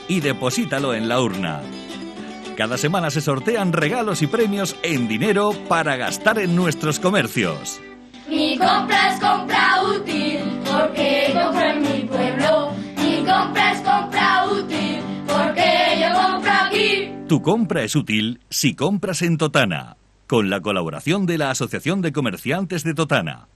y deposítalo en la urna. Cada semana se sortean regalos y premios en dinero para gastar en nuestros comercios. Mi compra es compra útil, porque compro en mi pueblo. Mi compra es compra útil, porque yo compro aquí. Tu compra es útil si compras en Totana, con la colaboración de la Asociación de Comerciantes de Totana.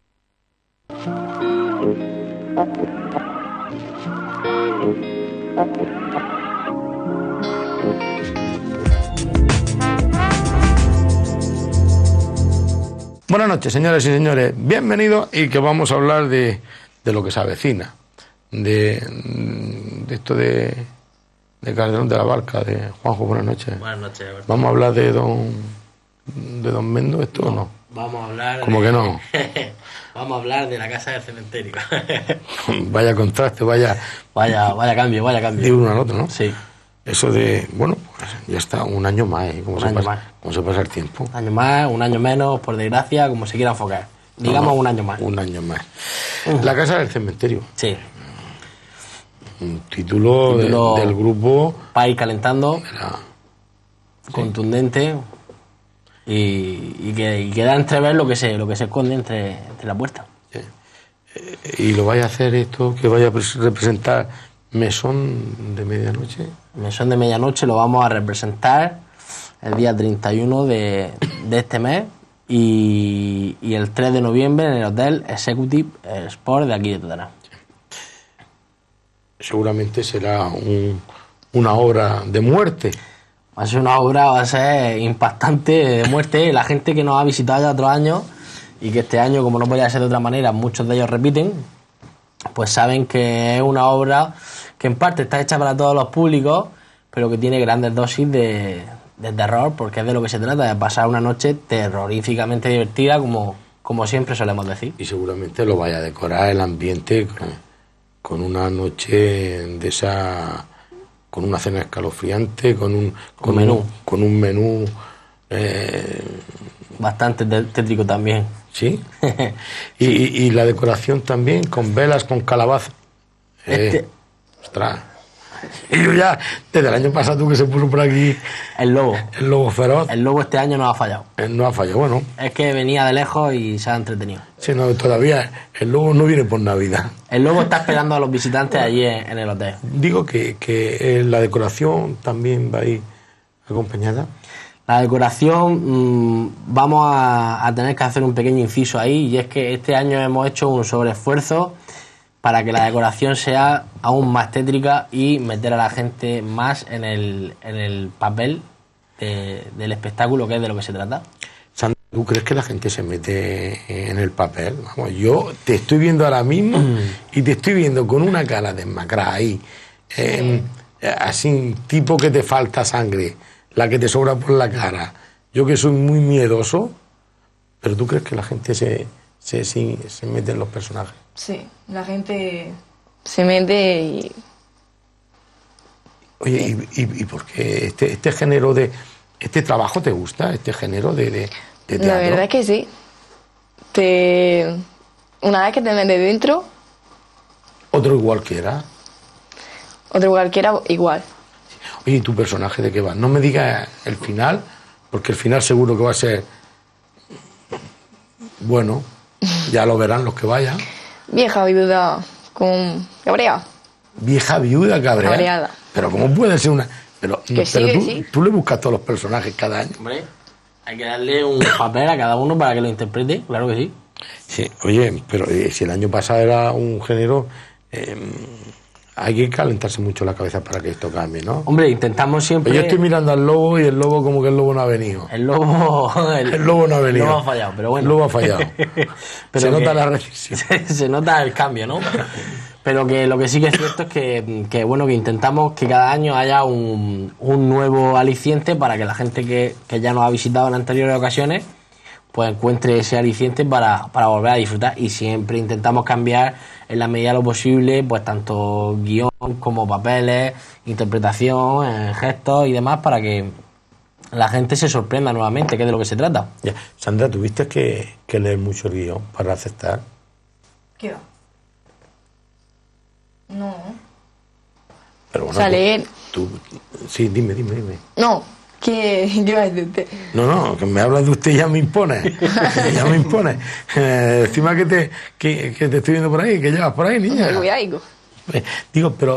Buenas noches, señoras y señores. Bienvenidos y que vamos a hablar de lo que se avecina. De esto de Calderón de la Barca, de Juanjo. Buenas noches. Buenas noches, Alberto. ¿Vamos a hablar de don Mendo esto o no? Vamos a hablar ¿Cómo que no? Vamos a hablar de la casa del cementerio. Vaya contraste, vaya cambio. de uno al otro, ¿no? Sí. Eso de, bueno, pues ya está, un año más, ¿eh? ¿Cómo se pasa el tiempo? Un año más, un año menos, por desgracia, como se quiera enfocar. Digamos un año más. Un año más. La casa del cementerio. Sí. Un título del grupo. Para ir calentando. Contundente. Y que da a entrever lo que se esconde entre la puerta. Sí. Y lo vaya a hacer esto, que vaya a representar Mesón de Medianoche. Mesón de Medianoche lo vamos a representar el día 31 de este mes y el 3 de noviembre en el Hotel Executive Sport de aquí de Totana. Seguramente será una obra de muerte. Va a ser una obra, va a ser impactante de muerte. La gente que nos ha visitado ya otros años y que este año, como no podía ser de otra manera, muchos de ellos repiten, pues saben que es una obra que en parte está hecha para todos los públicos, pero que tiene grandes dosis de terror, porque es de lo que se trata, de pasar una noche terroríficamente divertida, como siempre solemos decir. Y seguramente lo vaya a decorar el ambiente con una noche de esa, con una cena escalofriante, con un menú bastante tétrico también. Sí. y la decoración también con velas, con calabaza. Ostras. Y yo ya, desde el año pasado tú que se puso por aquí el lobo feroz. El lobo este año no ha fallado. No ha fallado, bueno. Es que venía de lejos y se ha entretenido. Sí, no, todavía el lobo no viene por Navidad. El lobo está esperando a los visitantes allí en el hotel. Digo que la decoración también va a ir acompañada. La decoración, vamos a tener que hacer un pequeño inciso ahí, y es que este año hemos hecho un sobreesfuerzo para que la decoración sea aún más tétrica y meter a la gente más en el papel del espectáculo, que es de lo que se trata. Sandra, ¿tú crees que la gente se mete en el papel? Vamos, yo te estoy viendo ahora mismo y te estoy viendo con una cara desmacrada ahí, así, tipo que te falta sangre, la que te sobra por la cara. Yo que soy muy miedoso, pero ¿tú crees que la gente se mete en los personajes? Sí, la gente se mete y... Oye, ¿y por qué este género de... ¿Este trabajo te gusta? ¿Este género de teatro? La verdad es que sí. Una vez que te metes dentro... Otro igual que era. Otro cualquiera igual. Oye, ¿y tu personaje de qué va? No me digas el final, porque el final seguro que va a ser... Bueno, ya lo verán los que vayan. Vieja viuda con cabrea. Vieja viuda cabreada. Pero ¿cómo puede ser una...? Pero tú le buscas todos los personajes cada año. Hombre, hay que darle un papel a cada uno para que lo interprete, claro que sí. Sí, oye, pero si el año pasado era un género... hay que calentarse mucho la cabeza para que esto cambie, ¿no? Hombre, intentamos siempre... Yo estoy mirando al lobo y el lobo como que el lobo no ha venido. El lobo no ha venido. El lobo ha fallado, pero bueno. El lobo ha fallado. Pero se nota la decisión. Se nota el cambio, ¿no? Pero que lo que sí que es cierto es que bueno, que intentamos que cada año haya un nuevo aliciente para que la gente que ya nos ha visitado en anteriores ocasiones pues encuentre ese aliciente para volver a disfrutar, y siempre intentamos cambiar en la medida de lo posible, pues tanto guión como papeles, interpretación, gestos y demás, para que la gente se sorprenda nuevamente, que es de lo que se trata. Ya. Sandra, ¿tuviste que leer mucho el guión para aceptar? ¿Qué va? No. Pero bueno, Sale... sí, dime. No, ¿qué iba a decir usted? No, que me hablas de usted ya me impone. Ya me impone. Encima que te estoy viendo por ahí, que llevas por ahí, niña. Cuidado. Digo, pero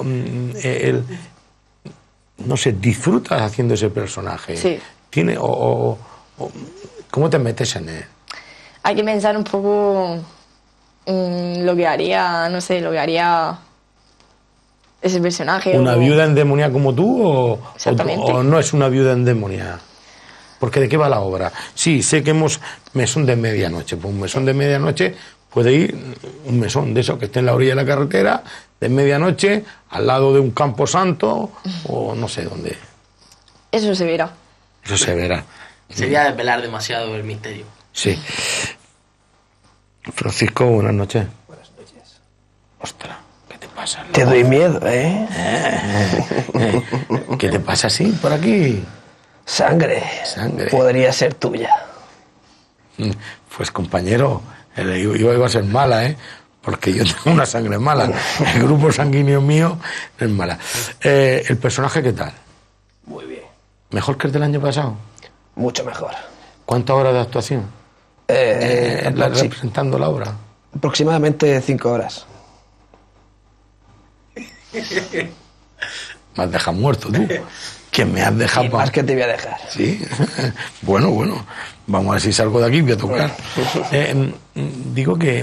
no sé, ¿disfrutas haciendo ese personaje? Sí. ¿Tiene cómo te metes en él? Hay que pensar un poco lo que haría, no sé, lo que haría ese personaje. ¿Una viuda endemoniada como tú Exactamente. o no es una viuda endemoniada? Porque ¿de qué va la obra? Sí, sé que mesón de medianoche. Pues un mesón de medianoche puede ir, un mesón de esos que esté en la orilla de la carretera, de medianoche, al lado de un campo santo o no sé dónde. Eso se verá. Eso se verá. Sería desvelar demasiado el misterio. Sí. Francisco, buenas noches. Buenas noches. Ostras, ¿qué te pasa? Te doy miedo, ¿eh? ¿Qué te pasa así por aquí? Sangre. Sangre. Podría ser tuya. Pues compañero, yo iba a ser mala, ¿eh? Porque yo tengo una sangre mala. El grupo sanguíneo mío es mala. ¿El personaje qué tal? Muy bien. ¿Mejor que el del año pasado? Mucho mejor. ¿Cuántas horas de actuación? Representando la obra. Aproximadamente 5 horas. Me has dejado muerto tú. Que me has dejado... Y más que te voy a dejar. Sí. Bueno. Vamos a ver si salgo de aquí y voy a tocar. Digo que...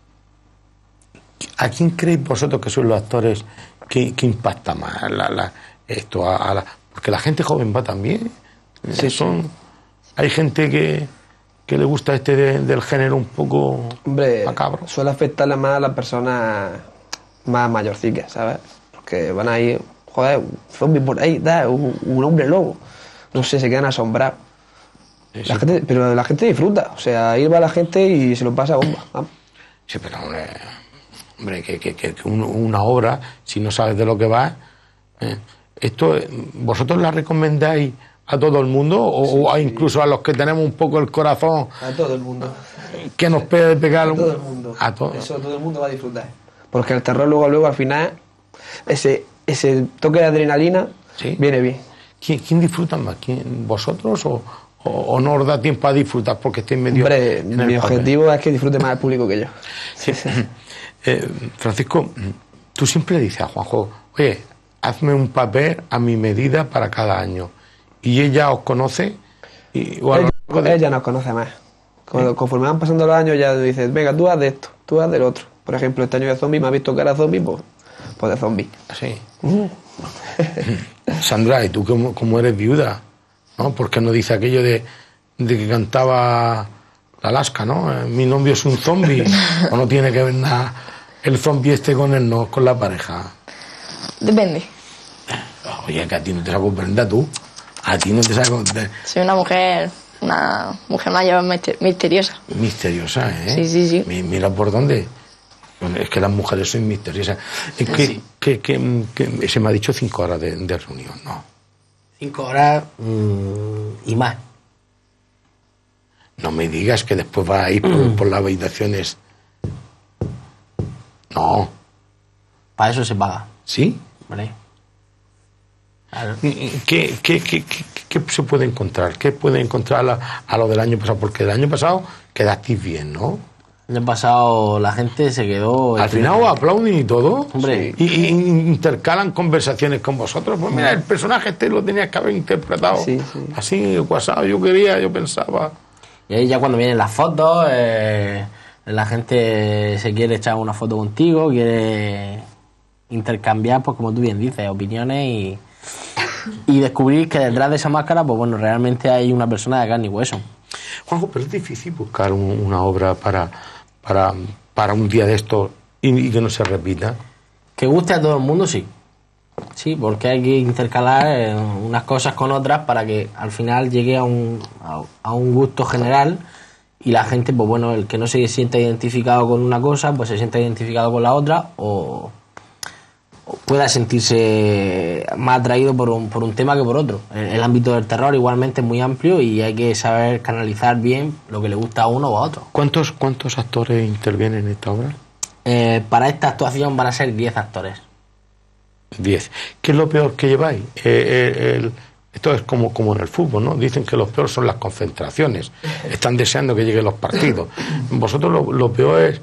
¿A quién creéis vosotros que son los actores que impacta más esto porque la gente joven va también? Sí, hay gente que le gusta del género un poco Hombre, macabro. suele afectarle más a las personas más mayorcicas, ¿sabes? Porque van ahí, joder, un zombie por ahí, un hombre lobo. No sé, se quedan asombrados. Pero la gente disfruta, o sea, ahí va la gente y se lo pasa a bomba. ¿No? Sí, pero hombre, que una obra, si no sabes de lo que va, esto, ¿vosotros la recomendáis a todo el mundo o incluso a los que tenemos un poco el corazón A todo el mundo. que nos puede pegar? A todo el mundo. A todo. Eso todo el mundo va a disfrutar. Porque el terror luego al final, ese toque de adrenalina Sí. viene bien. ¿Quién disfruta más? ¿Vosotros o no os da tiempo a disfrutar porque estáis medio... Hombre, en el mi papel? objetivo es que disfrute más el público que yo. Sí. Francisco, tú siempre le dices a Juanjo, oye, hazme un papel a mi medida para cada año. Y ella os conoce o a lo largo de- Ella nos conoce más. Conforme van pasando los años ya dices, venga, tú haz de esto, tú haz del otro. Por ejemplo, este año de zombie me ha visto cara zombie, pues de zombie. Sí. Sandra, ¿y tú cómo eres viuda? ¿No? ¿Por qué no dice aquello de que cantaba la Alaska, ¿no? Mi novio es un zombie. ¿O no tiene que ver nada el zombie con la pareja? Depende. Oye, que a ti no te saco prenda tú. A ti no te saco... Soy una mujer mayor misteriosa. Misteriosa, ¿eh? Sí. Mira por dónde. Bueno, es que las mujeres son misteriosas. Que se me ha dicho 5 horas de reunión, ¿no? 5 horas y más. No me digas que después va a ir por las habitaciones. No. Para eso se paga. ¿Sí? ¿Vale? Claro. ¿Qué se puede encontrar? ¿Qué puede encontrar a lo del año pasado? Porque el año pasado quedasteis bien, ¿no? El año pasado la gente se quedó... Al final os aplauden y todo. Hombre. Y intercalan conversaciones con vosotros. Pues mira, el personaje lo tenías que haber interpretado. Sí. Así, WhatsApp, yo pensaba. Y ahí ya cuando vienen las fotos, la gente se quiere echar una foto contigo, quiere intercambiar, pues como tú bien dices, opiniones y descubrir que detrás de esa máscara, pues bueno, realmente hay una persona de carne y hueso. Juanjo, pero es difícil buscar una obra para un día de esto y que no se repita. Que guste a todo el mundo, sí. Sí, porque hay que intercalar unas cosas con otras para que al final llegue a un gusto general y la gente, pues bueno, el que no se sienta identificado con una cosa, pues se sienta identificado con la otra o pueda sentirse más atraído por un tema que por otro. El ámbito del terror igualmente es muy amplio y hay que saber canalizar bien lo que le gusta a uno o a otro. ¿Cuántos actores intervienen en esta obra? Para esta actuación van a ser 10 actores. 10. ¿Qué es lo peor que lleváis? Esto es como en el fútbol, ¿no? Dicen que lo peor son las concentraciones. Están deseando que lleguen los partidos. Vosotros lo peor es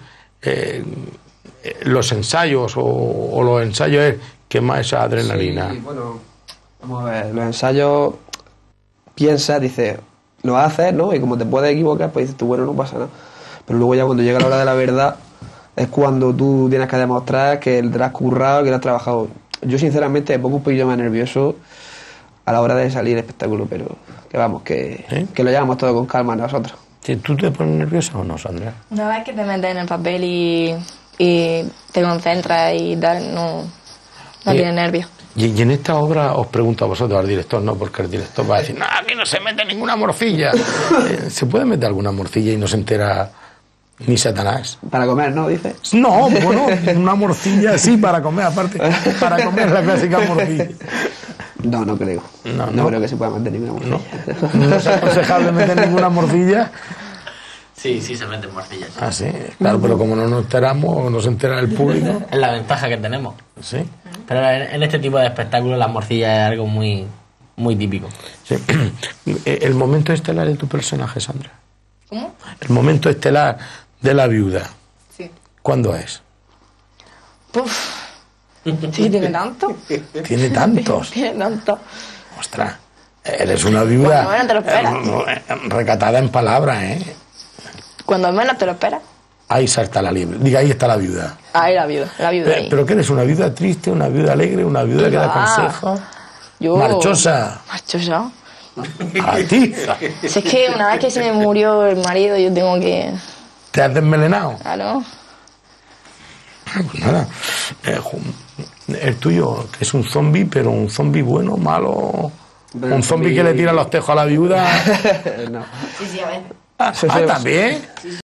los ensayos o los ensayos es quemar esa adrenalina. Sí, bueno, vamos a ver, los ensayos piensas, dices, lo haces, ¿no? Y como te puedes equivocar, pues dices tú, bueno, no pasa nada. Pero luego ya cuando llega la hora de la verdad es cuando tú tienes que demostrar que te has currado, que te has trabajado. Yo sinceramente me pongo un poquillo más nervioso a la hora de salir el espectáculo, pero que vamos, que lo llevamos todo con calma nosotros. ¿Sí? ¿Tú te pones nerviosa o no, Sandra? Una vez que te metes en el papel y te concentras y tal, no tienes nervios. Y en esta obra os pregunto a vosotros, al director, no, porque el director va a decir, no, aquí no se mete ninguna morcilla. ¿Se puede meter alguna morcilla y no se entera ni Satanás? Para comer, ¿no? Dice. No, bueno, una morcilla sí para comer, aparte, para comer la clásica morcilla. No creo. No creo que se pueda meter ninguna morcilla. No es aconsejable meter ninguna morcilla. Sí, se meten morcillas. Ah, sí, claro, pero como no nos enteramos, no se entera el público. Es la ventaja que tenemos. Sí. Pero en este tipo de espectáculos las morcillas es algo muy, muy típico. Sí. El momento estelar de tu personaje, Sandra. ¿Cómo? El momento estelar de la viuda. Sí. ¿Cuándo es? Puf. Sí, tiene tanto. Tiene tantos. Tiene tanto. Ostras, eres una viuda Bueno, te lo esperas. recatada en palabras, ¿eh? Cuando menos te lo esperas. Ahí salta la liebre. Diga, ahí está la viuda. Ahí la viuda ahí. Pero ¿qué eres? ¿Una viuda triste, una viuda alegre, una viuda que da consejos? Yo... Marchosa. Marchosa. A ti. Si es que una vez que se me murió el marido, yo tengo que... ¿Te has desmelenado? Claro. Pues nada. El tuyo, que es un zombi, pero un zombi bueno, malo. Pero un zombi que le tira los tejos a la viuda. No. Sí, a ver. ¿También?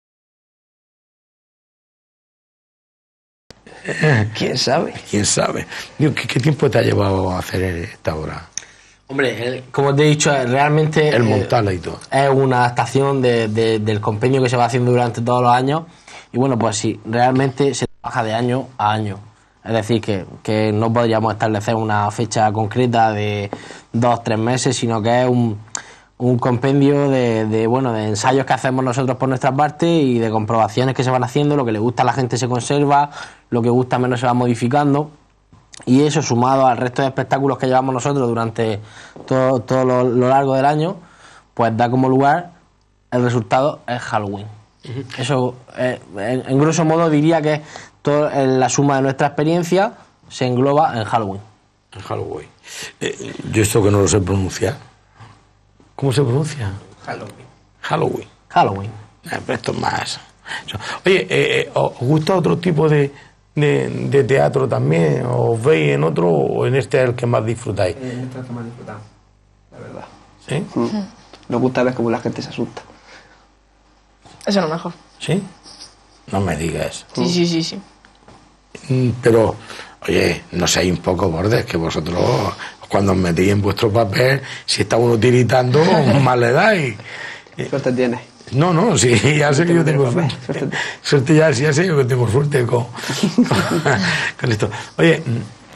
¿Quién sabe? ¿Quién sabe? Digo, ¿qué tiempo te ha llevado a hacer esta obra? Hombre, como te he dicho, realmente... El montarla y todo. Es una adaptación del compendio que se va haciendo durante todos los años. Y bueno, pues sí, realmente se trabaja de año a año. Es decir, que no podríamos establecer una fecha concreta de 2-3 meses, sino que es un compendio de ensayos que hacemos nosotros por nuestra parte y de comprobaciones que se van haciendo. Lo que le gusta a la gente se conserva, lo que gusta menos se va modificando. Y eso, sumado al resto de espectáculos que llevamos nosotros durante todo lo largo del año, pues da como lugar, el resultado es Halloween. Eso, en grosso modo, diría que la suma de nuestra experiencia se engloba en Halloween. En Halloween. Yo esto que no lo sé pronunciar. ¿Cómo se pronuncia? Halloween. Pero esto es más. Oye, ¿os gusta otro tipo de teatro también? ¿Os veis en otro o en este es el que más disfrutáis? En este es el que más disfrutamos, la verdad. ¿Sí? Nos gusta ver cómo la gente se asusta. Eso es lo mejor. ¿Sí? No me digas. Sí. Pero, oye, no seáis un poco bordes, que vosotros, cuando os metís en vuestro papel, si está uno tiritando, mal le dais. Suerte tienes. No, sí, ya sé que yo tengo suerte. Suerte ya sé yo que tengo suerte con esto. Oye,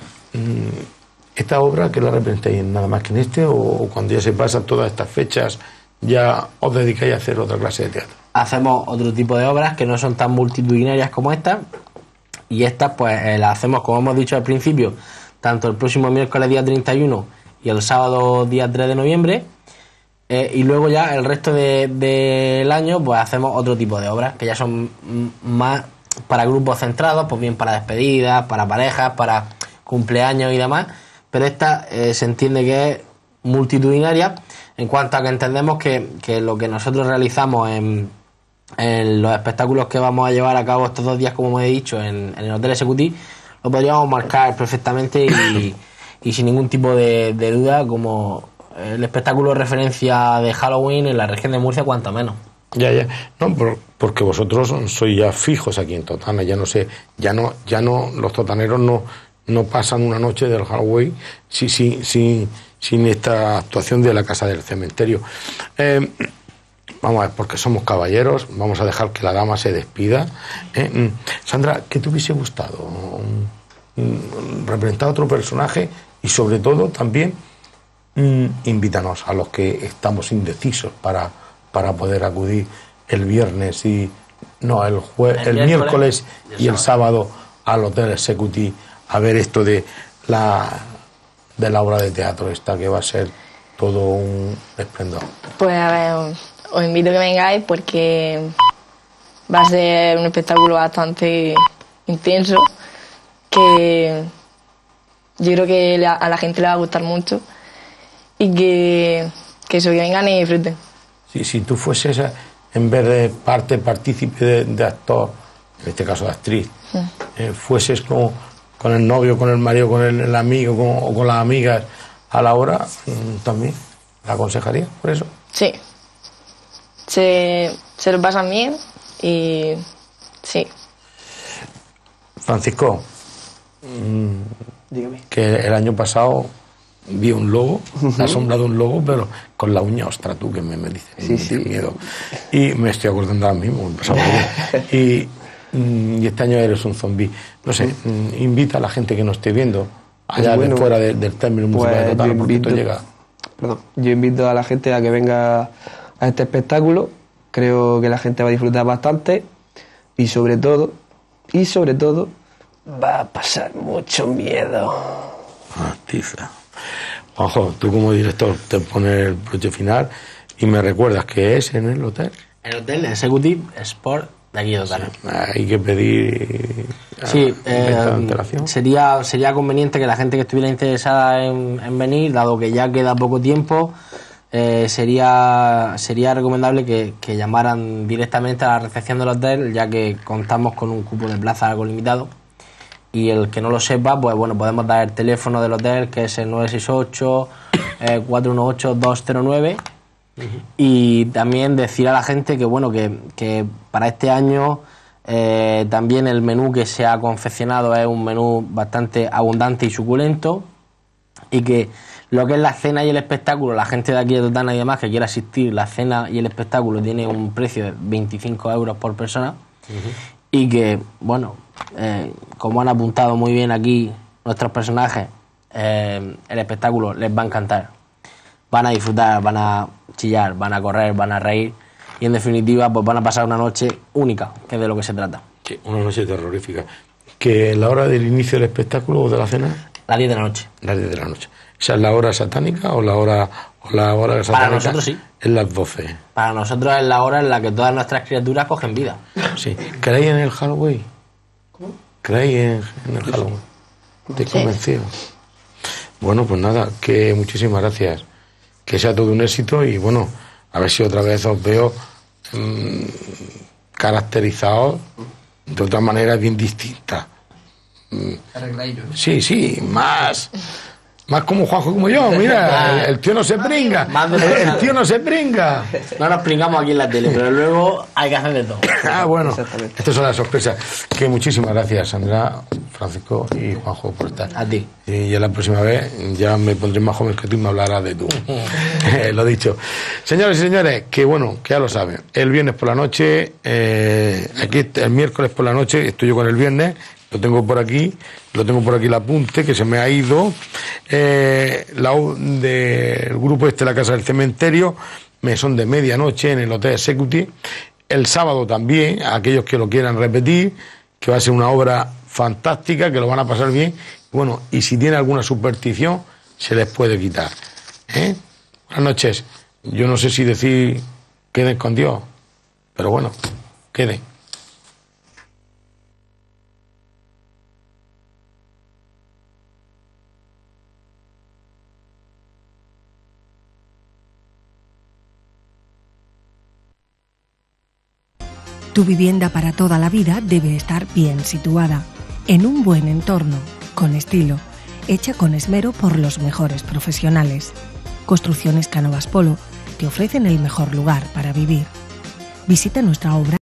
¿esta obra que la representáis nada más que en este o cuando ya se pasan todas estas fechas ya os dedicáis a hacer otra clase de teatro? Hacemos otro tipo de obras que no son tan multitudinarias como estas, y estas pues las hacemos, como hemos dicho al principio, tanto el próximo miércoles día 31 y el sábado día 3 de noviembre, y luego ya el resto del año pues hacemos otro tipo de obras que ya son más para grupos centrados, pues bien para despedidas, para parejas, para cumpleaños y demás, pero esta se entiende que es multitudinaria en cuanto a que entendemos que lo que nosotros realizamos en los espectáculos que vamos a llevar a cabo estos 2 días, como he dicho, en el Hotel Executive, lo podríamos marcar perfectamente y sin ningún tipo de duda como el espectáculo de referencia de Halloween en la región de Murcia, cuanto menos. Ya. No, porque vosotros sois ya fijos aquí en Totana, ya no, los totaneros no pasan una noche del Halloween sin esta actuación de la Casa del Cementerio. Vamos a ver, porque somos caballeros, vamos a dejar que la dama se despida. Sandra, ¿qué te hubiese gustado representar a otro personaje y sobre todo también invítanos a los que estamos indecisos para poder acudir el viernes y no el miércoles y el sábado al Hotel Executive a ver esto de la obra de teatro esta, que va a ser todo un esplendor. Pues a ver, os invito a que vengáis porque va a ser un espectáculo bastante intenso que yo creo que a la gente le va a gustar mucho y que eso, que vengan y disfruten. Sí, si tú fueses en vez de partícipe de actor, en este caso de actriz, fueses con el novio, con el marido, con el amigo o con las amigas a la hora, también la aconsejaría por eso. Sí, se lo pasan bien y sí. Francisco, Dígame. que el año pasado vi un lobo, la sombra de un lobo, pero con la uña, ostras, tú que me dices, Sí. miedo. Y me estoy acordando ahora mismo, me pasaba bien. Y este año eres un zombi. No sé, invita a la gente que nos esté viendo, allá Pues bueno, de fuera del término municipal de pues Totana, yo porque esto invito- llega. Perdón, yo invito a la gente a que venga a este espectáculo. Creo que la gente va a disfrutar bastante y sobre todo va a pasar mucho miedo. Ah, tiza. Juanjo, tú como director te pones el broche final y me recuerdas que es en el hotel. El Hotel Executive Sport de aquí de Totana. Hay que pedir Sí, antelación. sería conveniente que la gente que estuviera interesada en venir, dado que ya queda poco tiempo, sería recomendable que llamaran directamente a la recepción del hotel, ya que contamos con un cupo de plaza algo limitado. Y el que no lo sepa, pues bueno, podemos dar el teléfono del hotel, que es el 968 418 209. Y también decir a la gente que bueno, que para este año también el menú que se ha confeccionado es un menú bastante abundante y suculento, y que lo que es la cena y el espectáculo, la gente de aquí de Totana y demás que quiera asistir, la cena y el espectáculo tiene un precio de 25 euros por persona. Y que, bueno, como han apuntado muy bien aquí nuestros personajes, el espectáculo les va a encantar. Van a disfrutar, van a chillar, van a correr, van a reír y en definitiva pues van a pasar una noche única, que es de lo que se trata. Sí, una noche terrorífica. Que la hora del inicio del espectáculo o de la cena, Las 10 de la noche. las 10 de la noche. ¿Esa es la hora satánica o la hora satánica? nosotros sí. Es las 12. Para nosotros es la hora en la que todas nuestras criaturas cogen vida. Sí. ¿Creéis en el Halloween? ¿Cómo? ¿Creéis en el Halloween? ¿Te he convencido? Bueno, pues nada, que muchísimas gracias. Que sea todo un éxito y bueno, a ver si otra vez os veo caracterizados de otra manera bien distinta. Sí, más como Juanjo, como yo, mira, el tío no se pringa, más de el tío no se pringa. No nos pringamos aquí en la tele, pero luego hay que hacer de todo. Ah, bueno, Exactamente. estas son las sorpresas. Que muchísimas gracias, Sandra, Francisco y Juanjo por estar. A ti. Y ya la próxima vez ya me pondré más joven que tú y me hablarás de tú. Lo dicho. Señores y señores, que bueno, que ya lo saben. El viernes por la noche, aquí el miércoles por la noche, estoy yo con el viernes, lo tengo por aquí el apunte que se me ha ido. Del grupo La Casa del Cementerio, mesón de medianoche en el Hotel Executive. El sábado también, a aquellos que lo quieran repetir, que va a ser una obra fantástica, que lo van a pasar bien. Bueno, y si tiene alguna superstición, se les puede quitar. Buenas noches. Yo no sé si decir queden con Dios, pero bueno, queden. Tu vivienda para toda la vida debe estar bien situada, en un buen entorno, con estilo, hecha con esmero por los mejores profesionales. Construcciones Cánovas Polo te ofrecen el mejor lugar para vivir. Visita nuestra obra